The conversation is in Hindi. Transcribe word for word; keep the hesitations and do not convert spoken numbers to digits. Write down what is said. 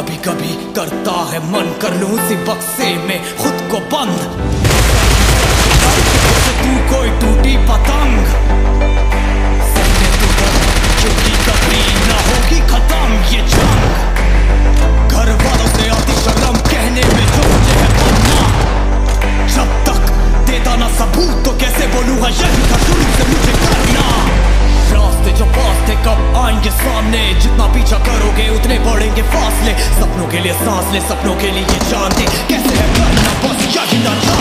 कभी कभी करता है मन कर लूं उसी बक्से में खुद को बंद, तू कोई टूटी पतंग सत्य तू कर, क्योंकि कभी ना होगी खत्म ये जंग। घर वालों से आती शर्म कहने में जो मुझे है बनना, जब तक देता ना सबूत तो कैसे बोलूं है यही था शुरू से मुझे करना। रास्ते जो पास थे कब आएंगे सामने, जितना पीछा करोगे उतने बढ़ेंगे फासले। सपनों के लिए सांस ले, सपनों के लिए जान दे, कैसे है करना बस यही ना।